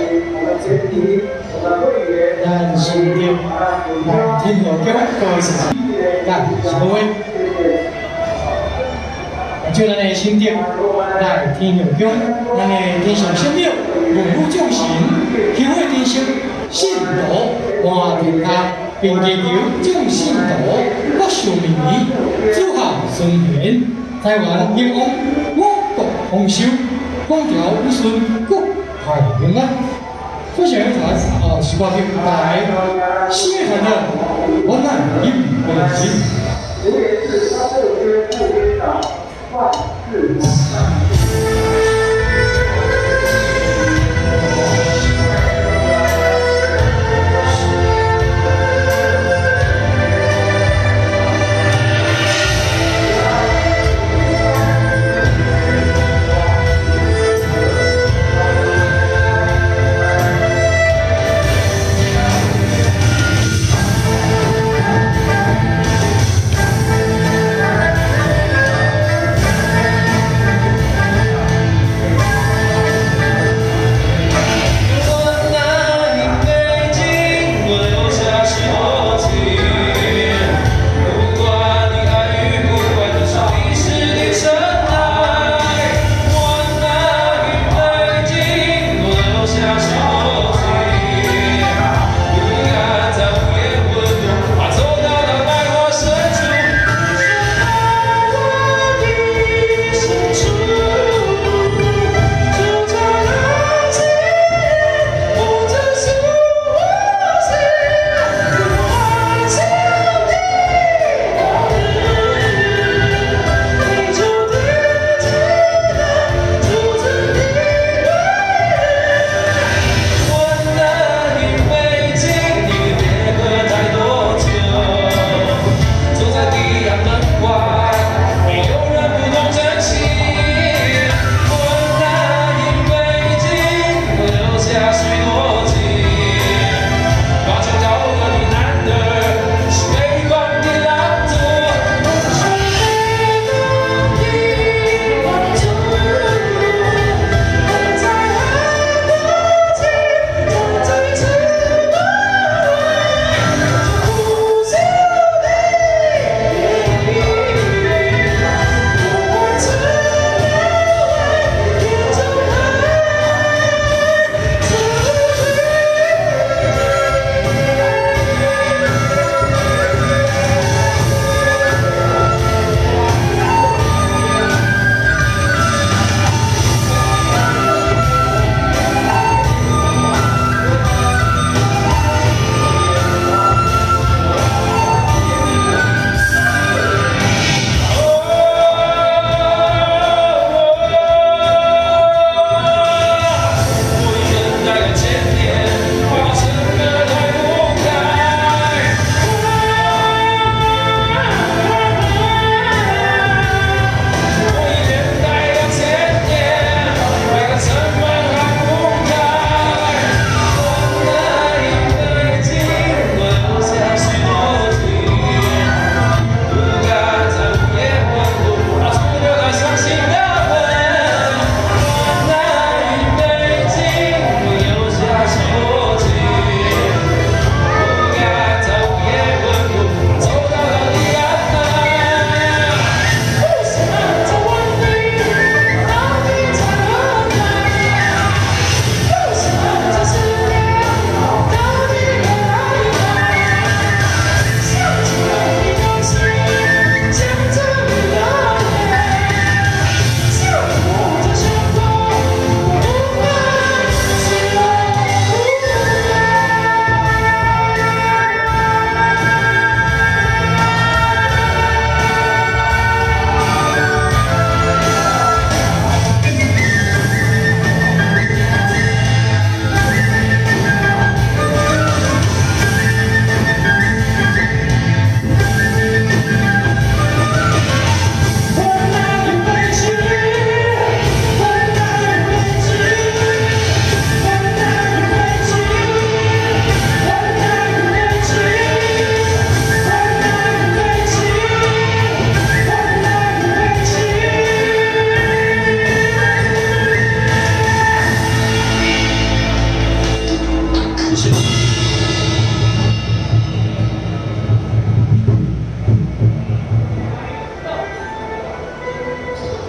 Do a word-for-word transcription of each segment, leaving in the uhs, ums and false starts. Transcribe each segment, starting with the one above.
咱兄弟来听我讲各位事情，来是各位，就咱的兄弟来听我讲，咱的天上圣庙文武将士，求会天上信徒换天下，并祈求众信徒福寿绵绵，祝孝顺延，台湾兴旺，我国丰收，风调雨顺，国泰平安。 分享一团啊，时光片来新乐团的《我爱一北京》。我也是他这些副编长万事。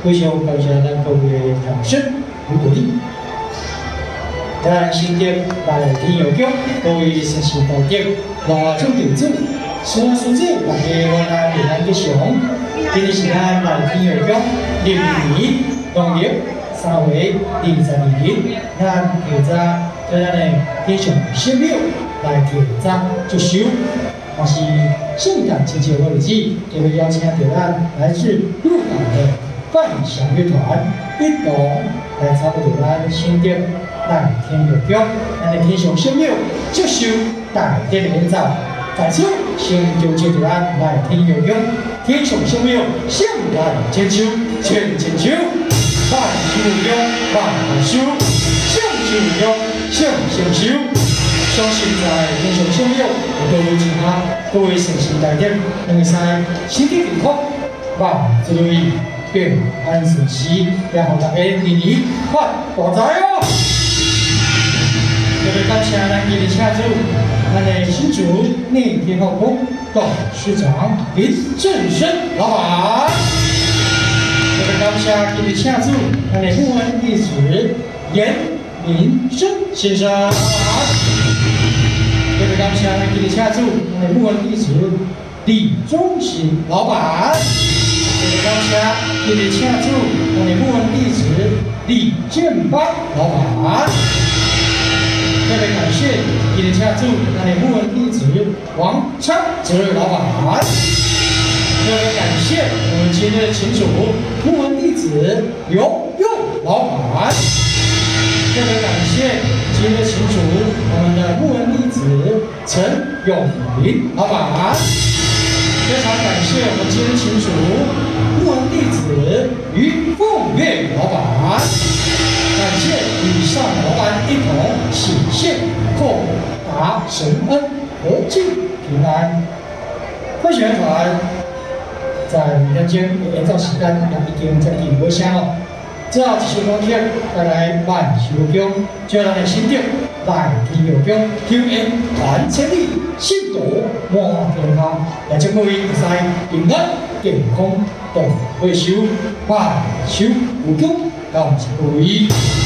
非常感谢咱各位掌声与鼓励。咱新店来天佑宫，各位实时到店，外种调整，所书记大家我来平安吉祥。今日是咱来天佑宫历年农历三月二十二日，咱调查在咱的天上神庙来调查祝寿。也是圣诞节节的日子，就会邀请到咱来自鹿港的范祥乐团一同来参与咱新店来天佑宫，咱的天上神庙祝寿大典的演奏。在此，先就接着咱来天佑宫天上神庙向来千秋全千秋，万秋宫万万寿，向秋宫向向寿。相信在天上神庙各位其他各位诚心大德，能够使身体健康，万事如意，平安顺遂，也让大家年年发大财哦！特别感谢咱今日请主，咱的新主内天后宫董事长林正生老板。特别感谢今日请主，咱的顾问弟子严明生先生老板。特别感谢咱今日请主，咱的顾问弟子李忠信老板。特别感谢今日请主，咱的顾问弟子李建邦老板。特别感谢今日请主，咱的顾问弟子王昌哲老板。特别感谢我们今日的群主顾问弟子刘佑老板。特别感谢今日群主我们的顾问弟子陈永林老板。非常感谢我们今日群主顾问弟子于凤月老板。感谢以上老板一同显现扩达神恩和敬平安。分学团在明天间演奏时间也已经接近尾声了。之后一首歌曲带来万寿宫，就让咱的心中来天佑宫，求恩传千里，信道满天下，也祝各位会使平安健康，大退休，万寿有功，感谢各位。